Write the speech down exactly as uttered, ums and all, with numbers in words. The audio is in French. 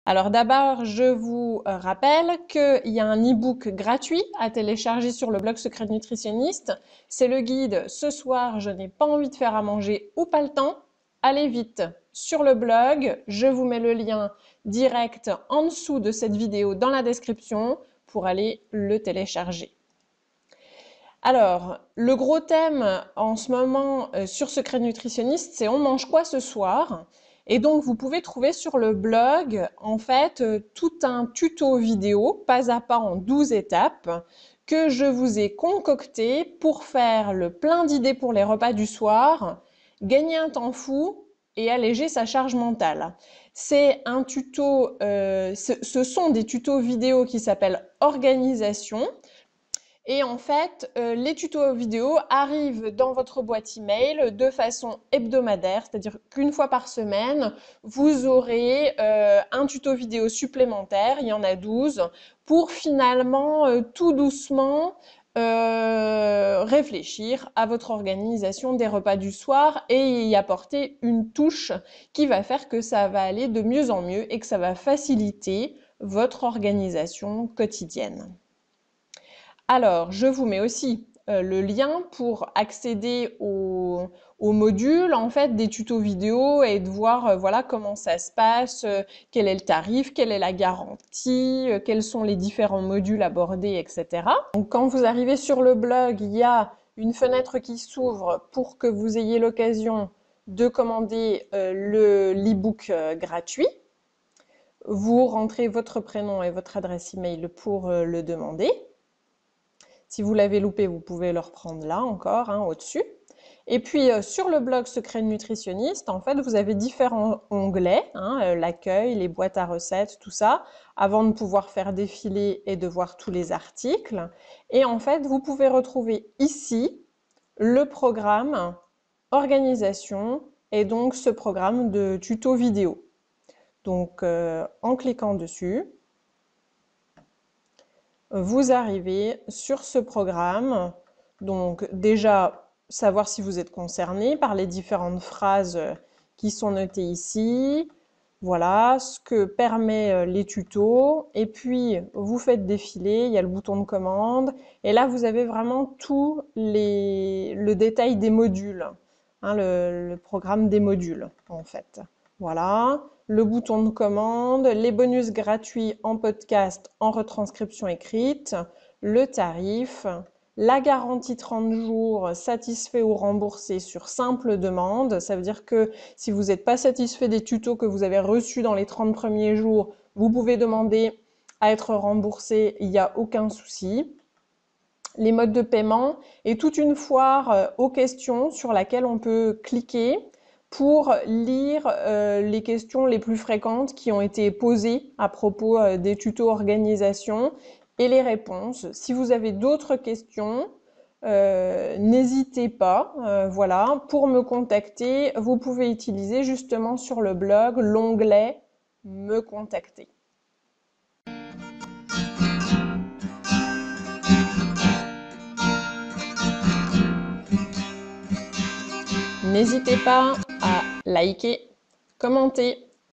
Alors d'abord, je vous euh, rappelle qu'il y a un e-book gratuit à télécharger sur le blog Secret Nutritionniste. C'est le guide « Ce soir, je n'ai pas envie de faire à manger ou pas le temps ». Allez vite sur le blog, je vous mets le lien direct en dessous de cette vidéo dans la description pour aller le télécharger. Alors, le gros thème en ce moment euh, sur Secret Nutritionniste, c'est on mange quoi ce soir? Et donc, vous pouvez trouver sur le blog, en fait, euh, tout un tuto vidéo, pas à pas en douze étapes, que je vous ai concocté pour faire le plein d'idées pour les repas du soir, gagner un temps fou et alléger sa charge mentale. C'est un tuto, euh, ce, ce sont des tutos vidéo qui s'appellent Organisation. Et en fait, euh, les tutos vidéo arrivent dans votre boîte email de façon hebdomadaire, c'est-à-dire qu'une fois par semaine, vous aurez euh, un tuto vidéo supplémentaire, il y en a douze, pour finalement euh, tout doucement euh, réfléchir à votre organisation des repas du soir et y apporter une touche qui va faire que ça va aller de mieux en mieux et que ça va faciliter votre organisation quotidienne. Alors, je vous mets aussi euh, le lien pour accéder au, au module en fait des tutos vidéo et de voir euh, voilà comment ça se passe, euh, quel est le tarif, quelle est la garantie, euh, quels sont les différents modules abordés, et cetera. Donc, quand vous arrivez sur le blog, il y a une fenêtre qui s'ouvre pour que vous ayez l'occasion de commander euh, le l'e-book euh, gratuit. Vous rentrez votre prénom et votre adresse email pour euh, le demander. Si vous l'avez loupé, vous pouvez le reprendre là encore, hein, au-dessus. Et puis euh, sur le blog Secret Nutritionniste, en fait, vous avez différents onglets, hein, euh, l'accueil, les boîtes à recettes, tout ça, avant de pouvoir faire défiler et de voir tous les articles. Et en fait, vous pouvez retrouver ici le programme Organisation et donc ce programme de tuto vidéo. Donc euh, en cliquant dessus, vous arrivez sur ce programme, donc déjà savoir si vous êtes concerné par les différentes phrases qui sont notées ici, voilà ce que permet les tutos, et puis vous faites défiler, il y a le bouton de commande, et là vous avez vraiment tout les, le détail des modules, hein, le, le programme des modules en fait. Voilà, le bouton de commande, les bonus gratuits en podcast, en retranscription écrite, le tarif, la garantie trente jours satisfait ou remboursé sur simple demande. Ça veut dire que si vous n'êtes pas satisfait des tutos que vous avez reçus dans les trente premiers jours, vous pouvez demander à être remboursé, il n'y a aucun souci. Les modes de paiement et toute une foire aux questions sur laquelle on peut cliquer pour lire euh, les questions les plus fréquentes qui ont été posées à propos euh, des tutos organisation et les réponses. Si vous avez d'autres questions, euh, n'hésitez pas. Euh, voilà, pour me contacter, vous pouvez utiliser justement sur le blog l'onglet « Me contacter ». N'hésitez pas à liker, commenter,